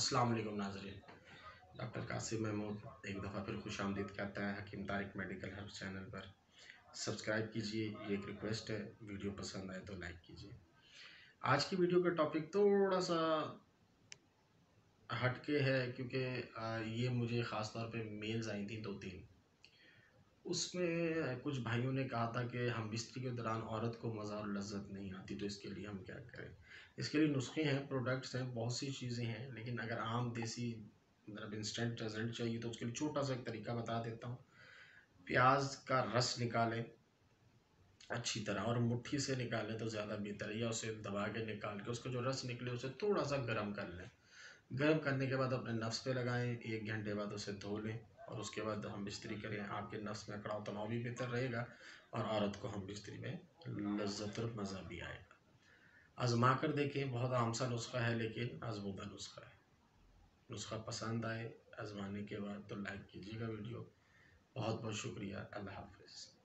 अस्सलाम वालेकुम नाज़रीन। डॉक्टर कासिम महमूद एक दफ़ा फिर खुशामदीद कहता है Hakeem Tariq medical herb channel पर। सब्सक्राइब कीजिए, ये एक रिक्वेस्ट है। वीडियो पसंद आए तो लाइक कीजिए। आज की वीडियो का टॉपिक थोड़ा सा हटके है क्योंकि ये मुझे ख़ास तौर पे मेल्स आई थी 2-3। उसमें कुछ भाइयों ने कहा था कि हम बिस्तरी के दौरान औरत को मज़ा और लज्जत नहीं आती, तो इसके लिए हम क्या करें। इसके लिए नुस्खे हैं, प्रोडक्ट्स हैं, बहुत सी चीज़ें हैं, लेकिन अगर आम देसी मतलब इंस्टेंट रिजल्ट चाहिए तो उसके लिए छोटा सा एक तरीका बता देता हूँ। प्याज का रस निकालें अच्छी तरह और मुट्ठी से निकालें तो ज़्यादा बेहतर है, या उसे दबा के निकाल के उसका जो रस निकले उसे थोड़ा सा गर्म कर लें। गर्म करने के बाद अपने नफ्स पे लगाएं, 1 घंटे बाद उसे धो लें और उसके बाद हम बिस्तरी करें। आपके नफ्स में कड़ाव तनाव भी बेहतर रहेगा और औरत को हम बिस्तरी में लज्जत और मज़ा भी आएगा। आजमा कर देखें, बहुत आम सा नुस्खा है लेकिन आजमूदा नुस्खा है। नुस्खा पसंद आए आजमाने के बाद तो लाइक कीजिएगा वीडियो। बहुत बहुत शुक्रिया। अल्लाह हाफिज़।